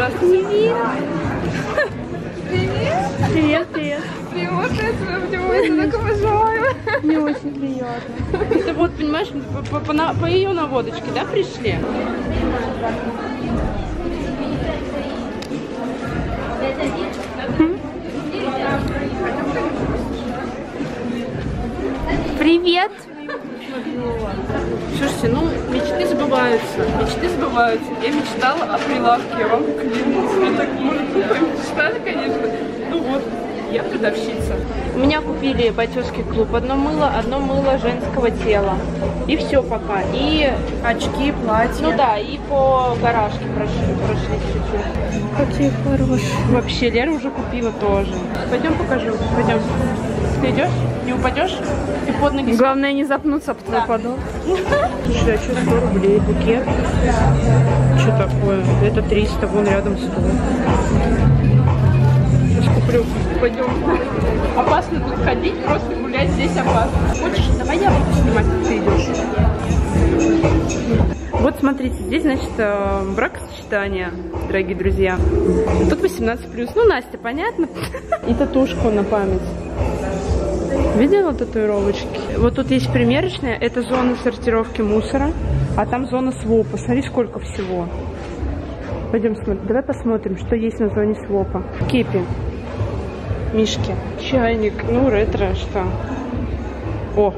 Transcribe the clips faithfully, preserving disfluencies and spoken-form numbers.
Здравствуйте. Привет. Привет, привет. Привет, я тебя внимательно так обожаю. Мне очень приятно. Это вот, понимаешь, по, по, по, по ее наводочке, да, пришли? Привет. Слушайте, ну, мечты сбываются. Мечты сбываются. Я мечтала о прилавке, я вам клянусь. Я так, может, глупо мечтали, конечно. Ну вот, я продавщица. У меня купили бойцовский клуб. Одно мыло, одно мыло женского тела. И все пока. И Очки, платья. ну да, и по гаражке прошли, прошли чуть-чуть. Какие хорошие. Вообще, Лера уже купила тоже. Пойдем покажу. Пойдем. Ты идешь? Не упадешь? Ты под ноги. Главное не запнуться об твой Да. подол. Слушай, а что сто рублей букет? Что такое? Это триста, вон рядом сто. Сейчас куплю. Пойдем. Опасно тут ходить, просто гулять здесь опасно. Хочешь? Давай я буду снимать, как ты идешь. Вот смотрите, здесь, значит, бракосочетание, дорогие друзья. Тут восемнадцать плюс. Ну, Настя, понятно? И татушку на память. Видела татуировочки? Вот тут есть примерочная, это зона сортировки мусора, а там зона свопа. Смотри, сколько всего. Пойдем смотреть. Давай посмотрим, что есть на зоне свопа. Кепи. Мишки. Чайник. Ну, ретро, что? О!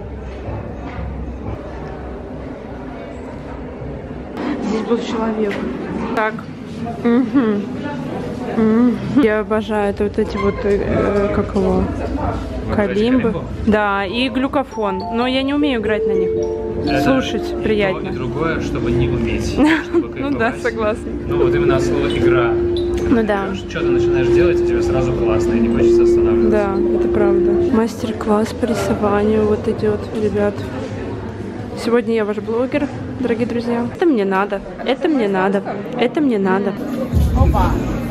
Здесь был человек. Так. Угу. Угу. Я обожаю это вот эти вот, э, как его, калимбы. Да, и глюкофон. Но я не умею играть на них. Это слушать приятно. И другое, чтобы не уметь. Ну да, согласна. Ну вот именно слово игра. Ну да. Что ты начинаешь делать, и тебе сразу классно, и не хочется останавливаться. Да, это правда. Мастер-класс по рисованию вот идет, ребят. Сегодня я ваш блогер, дорогие друзья. Это мне надо, это мне надо, это мне надо. Опа.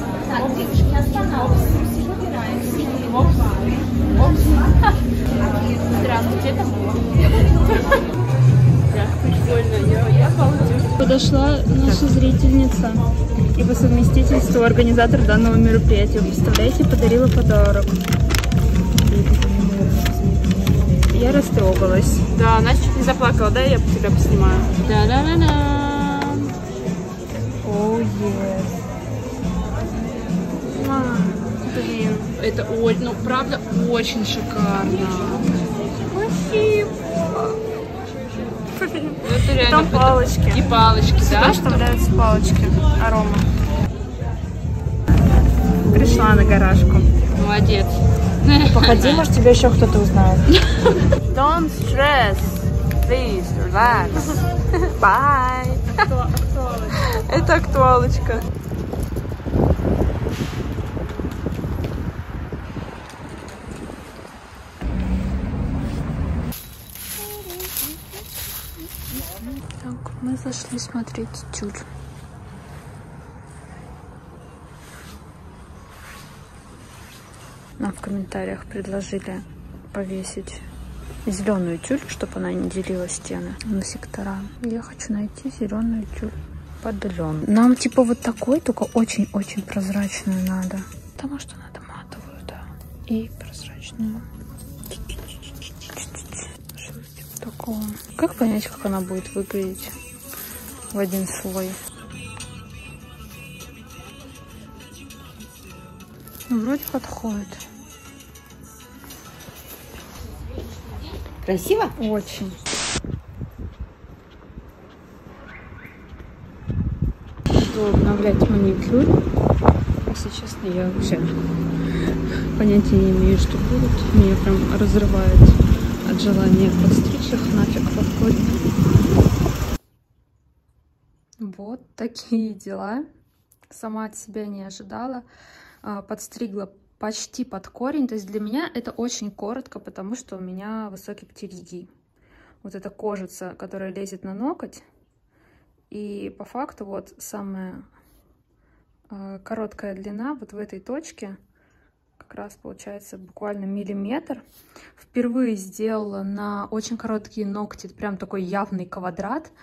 Здравствуйте, это прикольно, я, я балдею. Подошла наша зрительница и по совместительству организатор данного мероприятия. Представляете, подарила подарок. Я растрогалась. Да, Настя чуть не заплакала, да, я тебя поснимаю. Да-да-да-да. Оу, yes. Блин, это очень, ну правда, очень шикарно. Спасибо. Ну, это реально. Там палочки. И палочки, да? Да, вставляются палочки. Арома. Пришла на гаражку. Молодец. Походи, может, тебя еще кто-то узнает. Don't stress. Please, relax. Bye. Это актуалочка. Так, мы зашли смотреть тюль. Нам в комментариях предложили повесить зеленую тюль, чтобы она не делила стены на сектора. Я хочу найти зеленую тюль под лен. Нам типа вот такой, только очень-очень прозрачную надо. Потому что надо матовую, да. И прозрачную. Что-то типа такого. Как понять, как она будет выглядеть в один слой? Ну, вроде подходит. Красиво? Очень. Буду обновлять маникюр. Если честно, я вообще понятия не имею, что будет. Меня прям разрывает от желания подстричь их нафиг под корень. Вот такие дела. Сама от себя не ожидала. Подстригла почти под корень. То есть для меня это очень коротко, потому что у меня высокий птеригий. Вот эта кожица, которая лезет на ноготь. И по факту вот самая э, короткая длина вот в этой точке. Как раз получается буквально миллиметр. Впервые сделала на очень короткие ногти прям такой явный квадрат.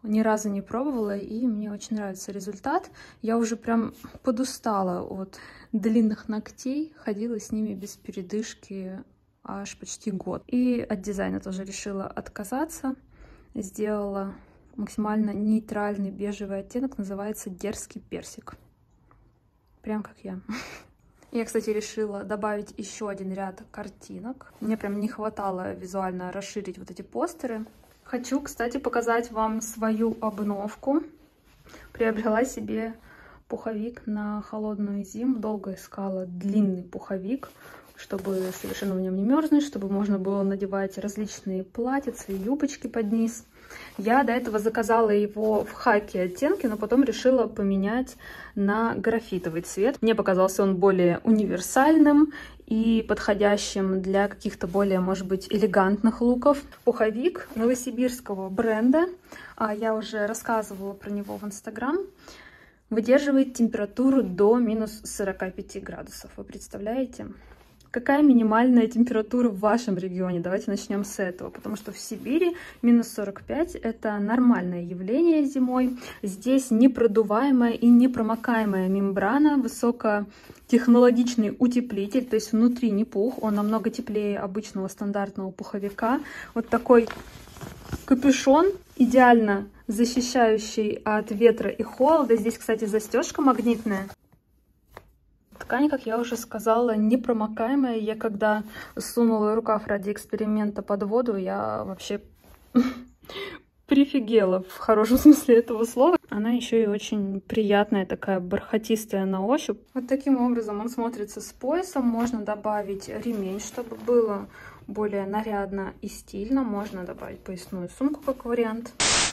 ни разу не пробовала, и мне очень нравится результат. Я уже прям подустала от длинных ногтей, ходила с ними без передышки аж почти год. И от дизайна тоже решила отказаться. Сделала максимально нейтральный бежевый оттенок, называется «Дерзкий персик». Прям как я. Я, кстати, решила добавить еще один ряд картинок. Мне прям не хватало визуально расширить вот эти постеры. Хочу, кстати, показать вам свою обновку. Приобрела себе пуховик на холодную зиму. Долго искала длинный пуховик, чтобы совершенно в нем не мерзнуть, чтобы можно было надевать различные платьицы и юбочки под низ. Я до этого заказала его в хаки оттенки, но потом решила поменять на графитовый цвет. Мне показался он более универсальным и подходящим для каких-то более, может быть, элегантных луков. Пуховик новосибирского бренда, я уже рассказывала про него в Инстаграм, выдерживает температуру до минус сорока пяти градусов. Вы представляете? Какая минимальная температура в вашем регионе? Давайте начнем с этого, потому что в Сибири минус сорок пять — это нормальное явление зимой. Здесь непродуваемая и непромокаемая мембрана, высокотехнологичный утеплитель, то есть внутри не пух, он намного теплее обычного стандартного пуховика. Вот такой капюшон, идеально защищающий от ветра и холода. Здесь, кстати, застежка магнитная. Ткань, как я уже сказала, непромокаемая. Я когда сунула рукав ради эксперимента под воду, я вообще прифигела в хорошем смысле этого слова. Она еще и очень приятная, такая бархатистая на ощупь. Вот таким образом он смотрится с поясом. Можно добавить ремень, чтобы было более нарядно и стильно. Можно добавить поясную сумку как вариант.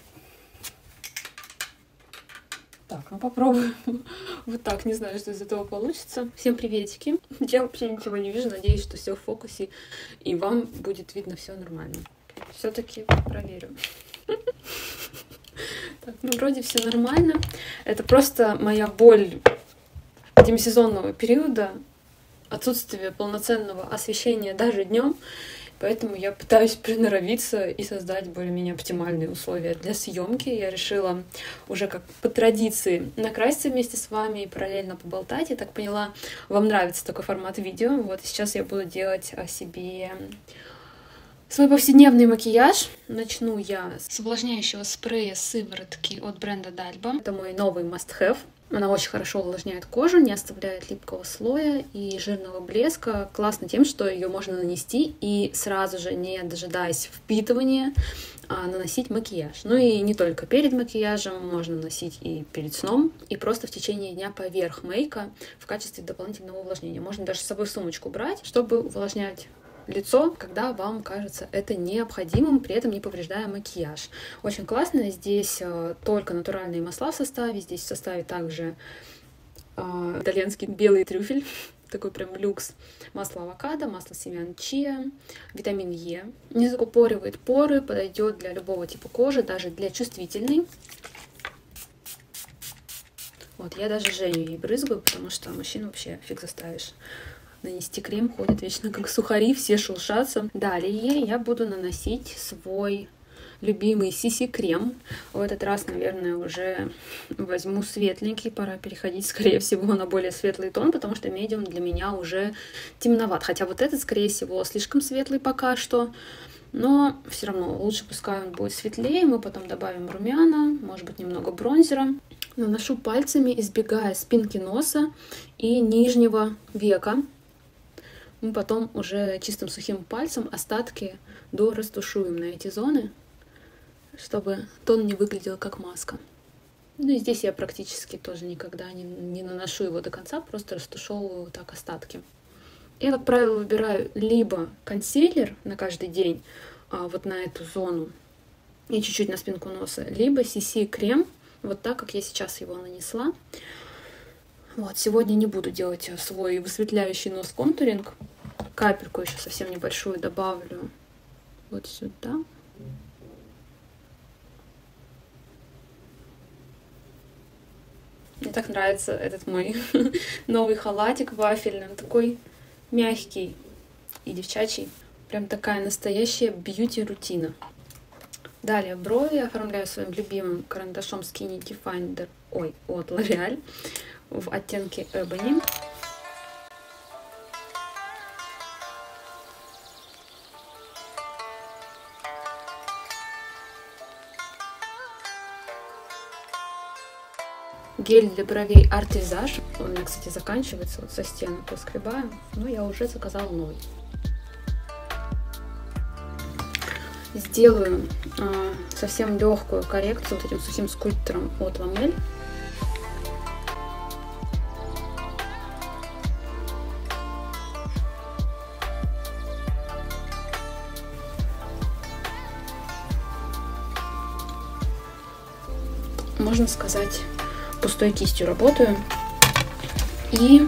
Так, ну попробуем. Вот так, не знаю, что из этого получится. Всем приветики. Я вообще ничего не вижу, надеюсь, что все в фокусе, и вам будет видно все нормально. Все-таки проверю. Так, ну вроде все нормально. Это просто моя боль демисезонного периода, отсутствие полноценного освещения даже днем. Поэтому я пытаюсь приноровиться и создать более-менее оптимальные условия для съемки. Я решила уже как по традиции накраситься вместе с вами и параллельно поболтать. Я так поняла, вам нравится такой формат видео. Вот сейчас я буду делать о себе свой повседневный макияж. Начну я с увлажняющего спрея сыворотки от бренда Dalba. Это мой новый must-have. Она очень хорошо увлажняет кожу, не оставляет липкого слоя и жирного блеска. Классно тем, что ее можно нанести и сразу же, не дожидаясь впитывания, наносить макияж. Ну и не только перед макияжем, можно наносить и перед сном, и просто в течение дня поверх мейка в качестве дополнительного увлажнения. Можно даже с собой в сумочку брать, чтобы увлажнять лицо, когда вам кажется это необходимым, при этом не повреждая макияж. Очень классно. Здесь э, только натуральные масла в составе. Здесь в составе также э, итальянский белый трюфель, такой прям люкс. Масло авокадо, масло семян чиа, витамин Е. Не закупоривает поры, подойдет для любого типа кожи, даже для чувствительной. Вот, я даже Женю ей брызгаю, потому что мужчин вообще фиг заставишь нанести крем, ходят вечно как сухари, все шелушатся. Далее я буду наносить свой любимый си си-крем. В этот раз, наверное, уже возьму светленький. Пора переходить, скорее всего, на более светлый тон, потому что медиум для меня уже темноват. Хотя вот этот, скорее всего, слишком светлый пока что. Но все равно лучше пускай он будет светлее. Мы потом добавим румяна, может быть, немного бронзера. Наношу пальцами, избегая спинки носа и нижнего века. Мы потом уже чистым сухим пальцем остатки дорастушуем на эти зоны, чтобы тон не выглядел как маска. Ну и здесь я практически тоже никогда не, не наношу его до конца, просто растушевываю вот так остатки. Я, как правило, выбираю либо консилер на каждый день, а, вот на эту зону, и чуть-чуть на спинку носа, либо си си-крем, вот так, как я сейчас его нанесла. Вот, сегодня не буду делать свой высветляющий нос контуринг. Капельку еще совсем небольшую добавлю вот сюда. Мне так нравится этот мой новый халатик вафельный. Он такой мягкий и девчачий. Прям такая настоящая бьюти-рутина. Далее брови я оформляю своим любимым карандашом Skinny Definer, ой, от L'Oreal в оттенке Ebony. Гель для бровей Art Visage. Он у меня, кстати, заканчивается, вот со стены поскребаю, но я уже заказала новый. Сделаю э, совсем легкую коррекцию вот этим сухим скульптором от Ламель. Можно сказать, пустой кистью работаю. И,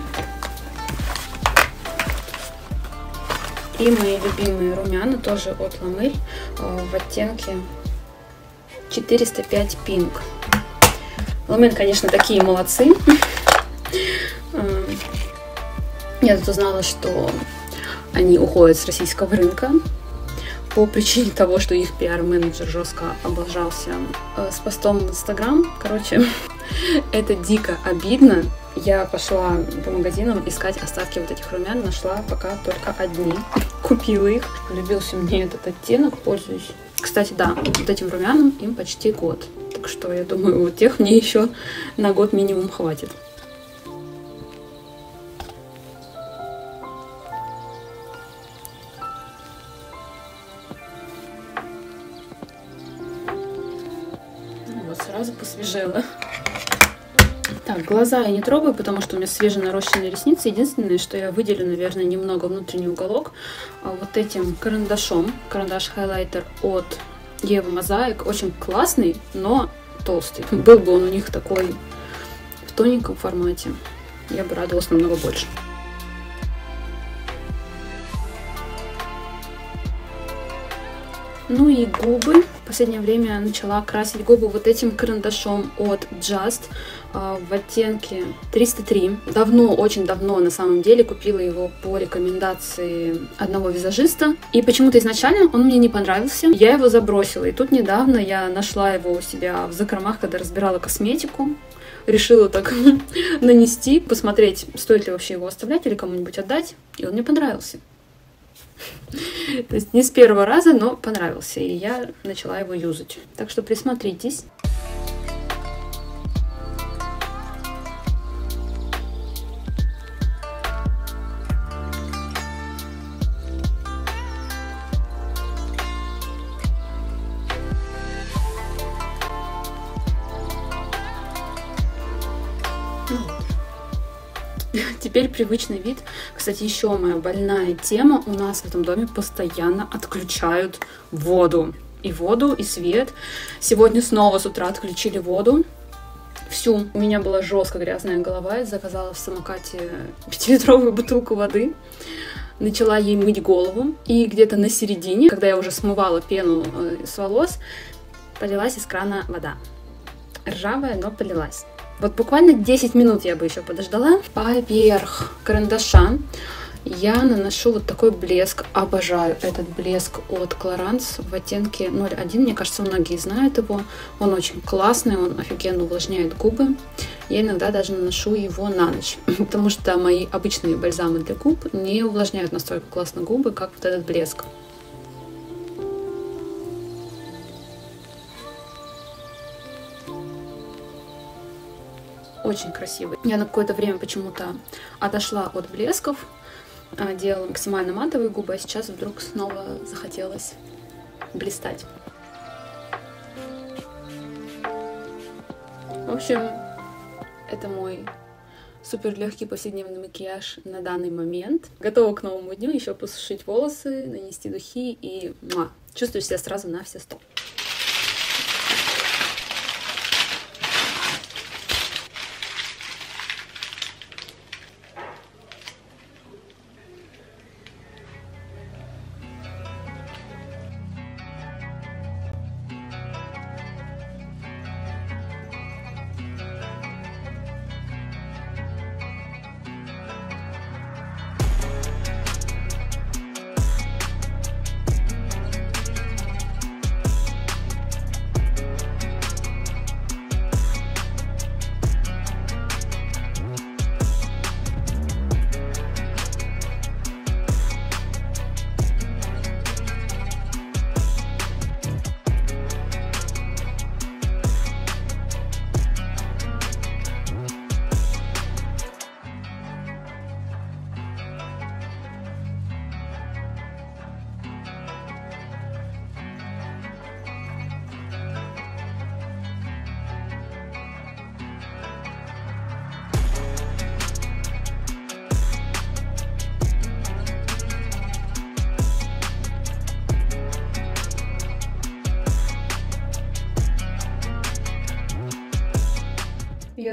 и мои любимые румяна тоже от Ламель в оттенке четыреста пять Pink. Ламель, конечно, такие молодцы. Я тут узнала, что они уходят с российского рынка по причине того, что их пиар-менеджер жестко облажался с постом в Инстаграм. Короче, это дико обидно. Я пошла по магазинам искать остатки вот этих румян, нашла пока только одни. Купила их. Полюбился мне этот оттенок, пользуюсь. Кстати, да, вот этим румянам им почти год. Так что я думаю, вот тех мне еще на год минимум хватит. Вот сразу посвежела. Так, глаза я не трогаю, потому что у меня свежие нарощенные ресницы. Единственное, что я выделю, наверное, немного внутренний уголок вот этим карандашом. Карандаш-хайлайтер от Ева Мозаик. Очень классный, но толстый. Был бы он у них такой в тоненьком формате, я бы радовалась намного больше. Ну и губы. В последнее время начала красить губы вот этим карандашом от Just в оттенке триста три. Давно, очень давно на самом деле купила его по рекомендации одного визажиста. И почему-то изначально он мне не понравился. Я его забросила. И тут недавно я нашла его у себя в закромах, когда разбирала косметику. Решила так нанести, посмотреть, стоит ли вообще его оставлять или кому-нибудь отдать. И он мне понравился. То есть не с первого раза, но понравился, и я начала его юзать. Так что присмотритесь. Теперь привычный вид. Кстати, еще моя больная тема. У нас в этом доме постоянно отключают воду. И воду, и свет. Сегодня снова с утра отключили воду. Всю. У меня была жестко грязная голова. Я заказала в самокате пятилитровую бутылку воды. Начала ей мыть голову. И где-то на середине, когда я уже смывала пену с волос, полилась из крана вода. Ржавая, но полилась. Вот буквально десять минут я бы еще подождала. Поверх карандаша я наношу вот такой блеск. Обожаю этот блеск от Clarins в оттенке ноль один. Мне кажется, многие знают его. Он очень классный, он офигенно увлажняет губы. Я иногда даже наношу его на ночь, потому что мои обычные бальзамы для губ не увлажняют настолько классно губы, как вот этот блеск. Очень красивый. Я на какое-то время почему-то отошла от блесков, делала максимально матовые губы, а сейчас вдруг снова захотелось блистать. В общем, это мой супер легкий повседневный макияж на данный момент. Готова к новому дню, еще посушить волосы, нанести духи и муа, чувствую себя сразу на все сто.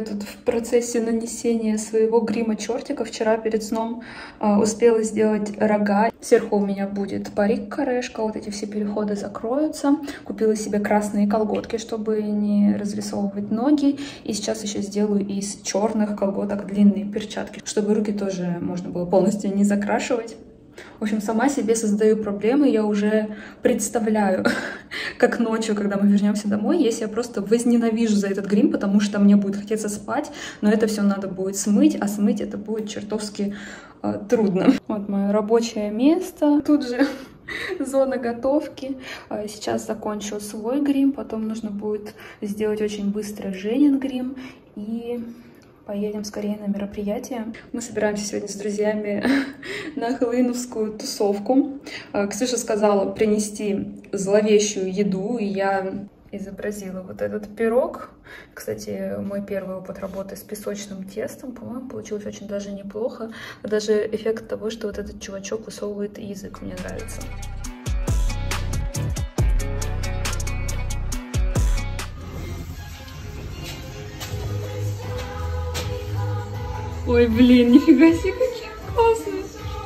я тут в процессе нанесения своего грима чертика. Вчера перед сном э, успела сделать рога. Сверху у меня будет парик-корешка, вот эти все переходы закроются. Купила себе красные колготки, чтобы не разрисовывать ноги. И сейчас еще сделаю из черных колготок длинные перчатки, чтобы руки тоже можно было полностью не закрашивать. В общем, сама себе создаю проблемы, я уже представляю, как ночью, когда мы вернемся домой, если я просто возненавижу за этот грим, потому что мне будет хотеться спать, но это все надо будет смыть, а смыть это будет чертовски э, трудно. Вот мое рабочее место, тут же зона готовки. Сейчас закончу свой грим, потом нужно будет сделать очень быстро Женин грим и... поедем скорее на мероприятие. Мы собираемся сегодня с друзьями на хэллоуиновскую тусовку. Ксюша сказала принести зловещую еду, и я изобразила вот этот пирог. Кстати, мой первый опыт работы с песочным тестом, по-моему, получилось очень даже неплохо. Даже эффект того, что вот этот чувачок высовывает язык, мне нравится. Ой, блин, нифига себе, какие классные.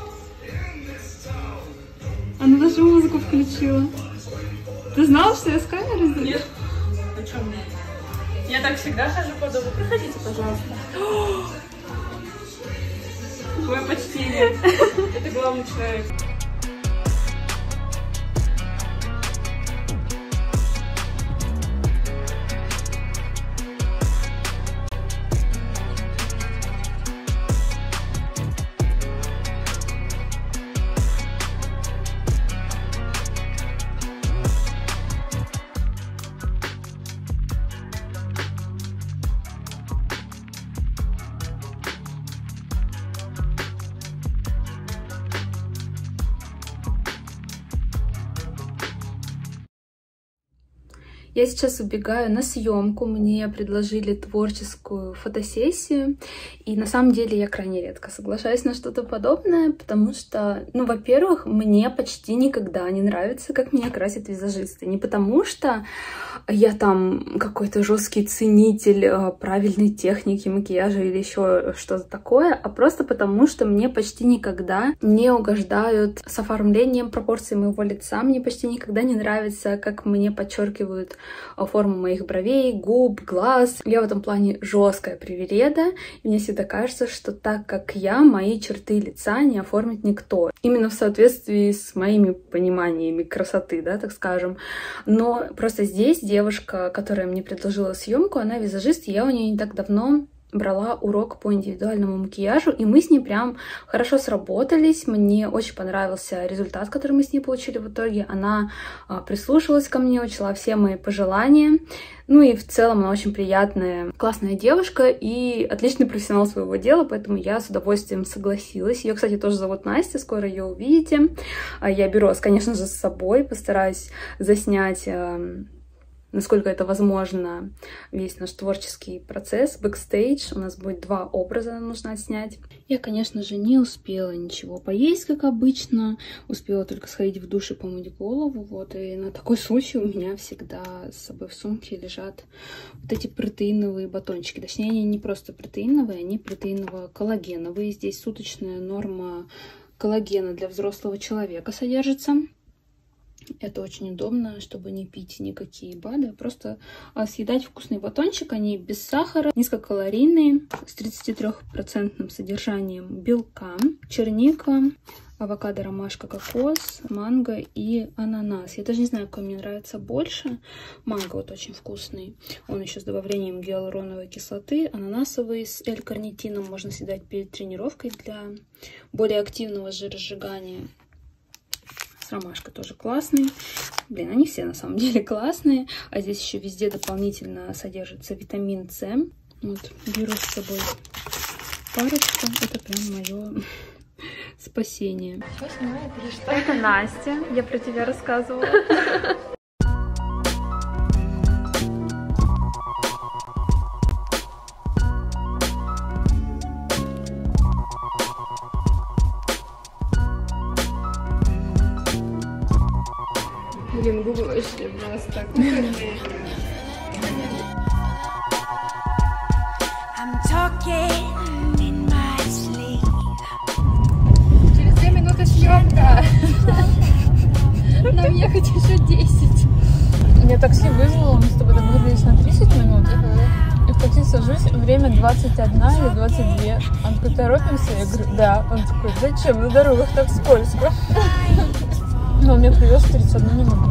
Она даже музыку включила. Ты знал, что я с камерой здесь? Нет. О чем нет? Я так всегда хожу по дому. Проходите, пожалуйста. Мое почтение. Это главный человек. Я сейчас убегаю на съемку, мне предложили творческую фотосессию, и на самом деле я крайне редко соглашаюсь на что-то подобное, потому что, ну, во-первых, мне почти никогда не нравится, как меня красят визажисты. Не потому что я там какой-то жесткий ценитель правильной техники макияжа или еще что-то такое, а просто потому что мне почти никогда не угождают с оформлением пропорций моего лица, мне почти никогда не нравится, как мне подчеркивают форму моих бровей, губ, глаз. Я в этом плане жесткая привереда, и мне всегда кажется, что так как я, мои черты лица не оформит никто. Именно в соответствии с моими пониманиями красоты, да, так скажем. Но просто здесь девушка, которая мне предложила съемку, она визажист, и я у нее не так давно брала урок по индивидуальному макияжу, и мы с ней прям хорошо сработались. Мне очень понравился результат, который мы с ней получили в итоге. Она а, прислушалась ко мне, учла все мои пожелания. Ну и в целом она очень приятная, классная девушка и отличный профессионал своего дела, поэтому я с удовольствием согласилась. Ее, кстати, тоже зовут Настя, скоро ее увидите. Я беру, конечно же, с собой, постараюсь заснять, насколько это возможно, весь наш творческий процесс, бэкстейдж. У нас будет два образа, нужно отснять. Я, конечно же, не успела ничего поесть, как обычно. Успела только сходить в душ и помыть голову. Вот. И на такой случай у меня всегда с собой в сумке лежат вот эти протеиновые батончики. Точнее, они не просто протеиновые, они протеиново-коллагеновые. Здесь суточная норма коллагена для взрослого человека содержится. Это очень удобно, чтобы не пить никакие БАДы, просто съедать вкусный батончик. Они без сахара, низкокалорийные, с тридцатитрёхпроцентным содержанием белка, черника, авокадо, ромашка, кокос, манго и ананас. Я даже не знаю, какой мне нравится больше. Манго вот очень вкусный. Он еще с добавлением гиалуроновой кислоты. Ананасовый с L-карнитином можно съедать перед тренировкой для более активного жиросжигания. С ромашкой тоже классный. Блин, они все на самом деле классные. А здесь еще везде дополнительно содержится витамин С. Вот, беру с собой парочку. Это прям мое спасение. Что снимает или что? Это Настя. Я про тебя рассказывала. Блин, губы вообще просто кукольные. Через две минуты съемка. Нам ехать еще десять. Я такси вызвала, мы с тобой договорились на тридцать минут. И в такси сажусь, время двадцать одна или двадцать две. Он такой, торопимся? Я говорю, да. Он такой, зачем? На дорогах так скользко. Но он меня привез в тридцать одну минуту.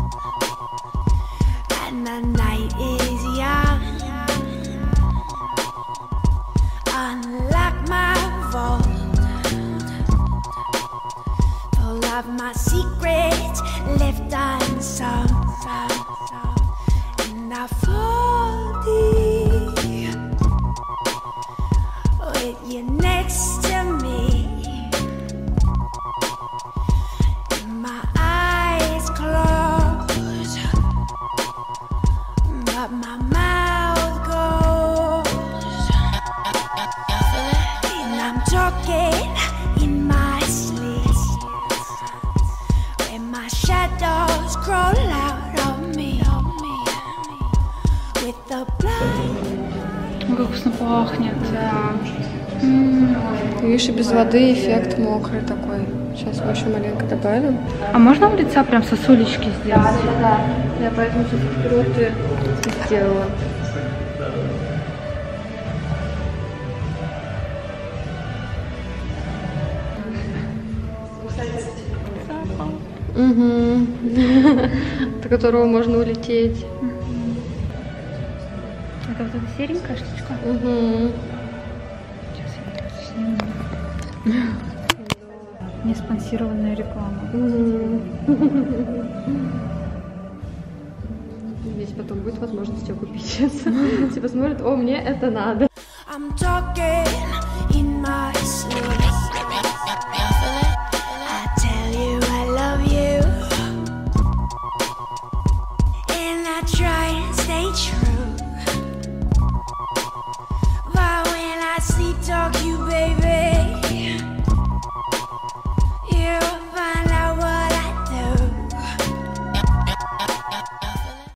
Как вкусно пахнет. Да. М-м. Видишь, и без воды эффект мокрый такой. Сейчас мы еще маленько добавим. А можно у лица прям сосулечки сделать? Да, да, да. Я поэтому чуть вперед и сделала. Угу. До которого можно улететь. Это вот эта серенькая штучка? Угу. Сейчас я ее сниму. Не спонсированная реклама. Ведь потом будет возможность ее купить. Типа смотрят, о, мне это надо. Talk you